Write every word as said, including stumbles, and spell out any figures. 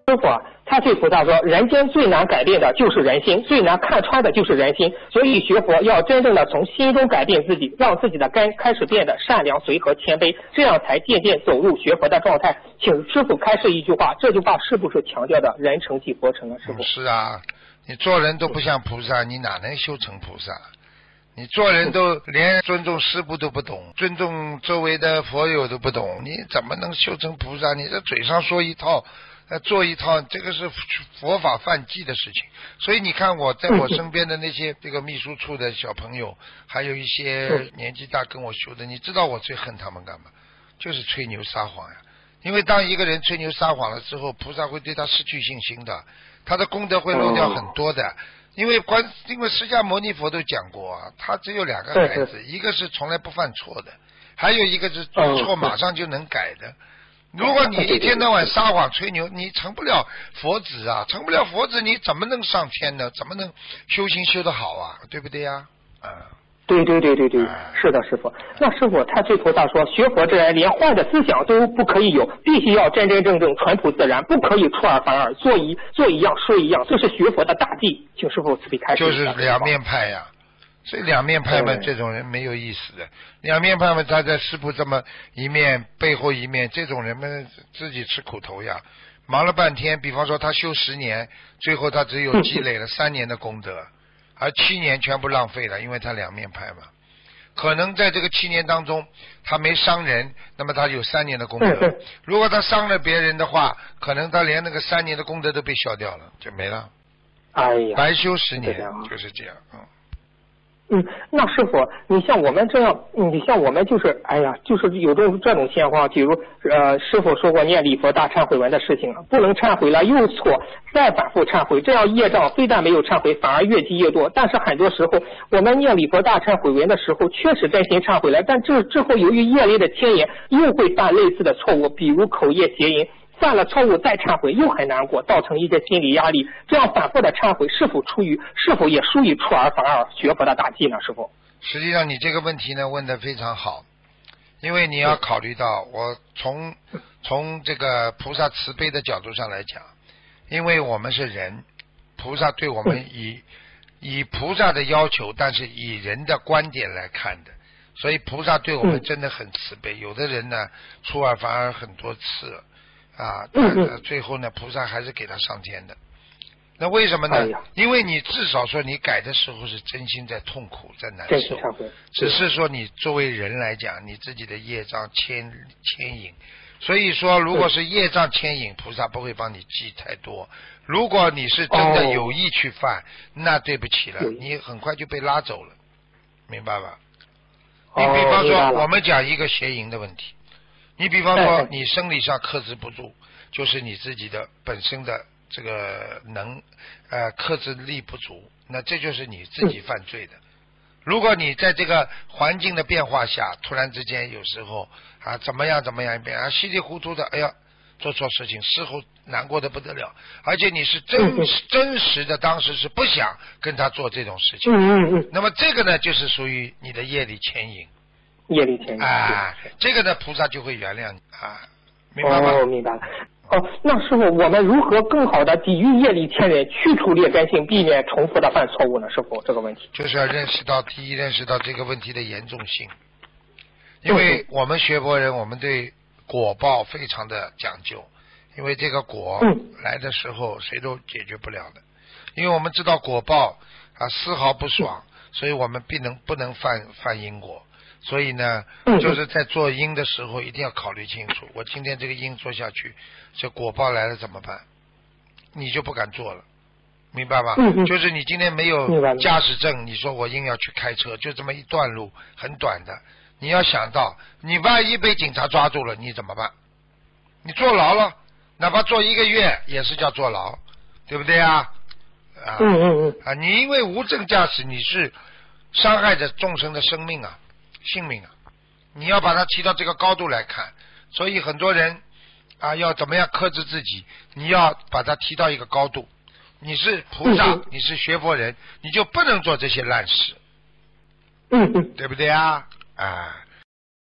傅啊，他对菩萨说，人间最难改变的就是人心，最难看穿的就是人心，所以学佛要真正的从心中改变自己，让自己的根开始变得善良、随和、谦卑，这样才渐渐走入学佛的状态。请师傅开示一句话，这句话是不是强调的人成即佛成啊？师傅、 嗯、是啊，你做人都不像菩萨，你哪能修成菩萨？你做人都连尊重师父都不懂，尊重周围的佛友都不懂，你怎么能修成菩萨？你这嘴上说一套呃，做一套，这个是佛法犯忌的事情。所以你看我在我身边的那些这个秘书处的小朋友，还有一些年纪大跟我修的，你知道我最恨他们干嘛？就是吹牛撒谎呀。因为当一个人吹牛撒谎了之后，菩萨会对他失去信心的，他的功德会漏掉很多的。因为观，因为释迦牟尼佛都讲过啊，他只有两个孩子，一个是从来不犯错的，还有一个是做错马上就能改的。如果你一天到晚撒谎吹牛，你成不了佛子啊，成不了佛子，你怎么能上天呢？怎么能修行修得好啊？对不对呀？啊， 对对对对对，是的，师傅。那师傅他对菩萨说，学佛之人连坏的思想都不可以有，必须要真真正正淳朴自然，不可以出尔反尔，做一做一样说一样，这是学佛的大忌。请师傅慈悲开示。 就是两面派呀。所以两面派嘛，这种人没有意思的。两面派嘛，他在师父这么一面，背后一面，这种人们自己吃苦头呀。忙了半天，比方说他修十年，最后他只有积累了三年的功德，而七年全部浪费了，因为他两面派嘛。可能在这个七年当中，他没伤人，那么他有三年的功德。如果他伤了别人的话，可能他连那个三年的功德都被消掉了，就没了。 哎呀， 白修十年，就是这样，嗯。 嗯，那师傅，你像我们这样，你像我们就是，哎呀，就是有这种这种情况，比如呃，师傅说过念礼佛大忏悔文的事情，不能忏悔了又错，再反复忏悔，这样业障非但没有忏悔，反而越积越多。但是很多时候，我们念礼佛大忏悔文的时候，确实真心忏悔了，但这之后由于业力的牵引，又会犯类似的错误，比如口业邪淫。犯了错误再忏悔又很难过，造成一些心理压力。这样反复的忏悔，是否出于是否也属于出尔反尔学佛的大忌呢？师傅， 实际上你这个问题呢问得非常好，因为你要考虑到，我从从这个菩萨慈悲的角度上来讲，因为我们是人，菩萨对我们以以菩萨的要求，但是以人的观点来看的，所以菩萨对我们真的很慈悲。有的人呢出尔反尔很多次。啊，最后呢，菩萨还是给他上天的。那为什么呢？哎、因为你至少说你改的时候是真心在痛苦，在难受。只是说你作为人来讲，你自己的业障牵牵引。所以说，如果是业障牵引，菩萨不会帮你记太多。如果你是真的有意去犯，哦、那对不起了，你很快就被拉走了，明白吧？你比方说，我们讲一个邪淫的问题。你比方说你生理上克制不住，就是你自己的本身的这个能呃克制力不足，那这就是你自己犯罪的。如果你在这个环境的变化下，突然之间有时候啊怎么样怎么样一变啊稀里糊涂的，哎呀做错事情，事后难过的不得了，而且你是真真实的当时是不想跟他做这种事情，那么这个呢就是属于你的业力牵引。 业力牵引啊，这个呢，菩萨就会原谅你啊，明白吗？ 哦，明白了。哦，那师傅，我们如何更好的抵御业力牵引，去除劣根性，避免重复的犯错误呢？师傅，这个问题就是要认识到，第一，认识到这个问题的严重性，因为我们学佛人，我们对果报非常的讲究，因为这个果来的时候谁都解决不了的，因为我们知道果报啊丝毫不爽，所以我们必能不能犯犯因果。所以呢，就是在做因的时候一定要考虑清楚，我今天这个因做下去，这果报来了怎么办？你就不敢做了，明白吗？就是你今天没有驾驶证，你说我硬要去开车，就这么一段路很短的，你要想到你万一被警察抓住了你怎么办？你坐牢了，哪怕坐一个月也是叫坐牢，对不对啊？啊，啊，你因为无证驾驶，你是伤害着众生的生命啊，性命啊，你要把它提到这个高度来看。所以很多人啊，要怎么样克制自己，你要把它提到一个高度。你是菩萨，你是学佛人，你就不能做这些烂事， 嗯嗯， 对不对啊？啊，